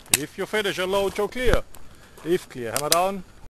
If you finish a load, you're clear. If clear, hammer down.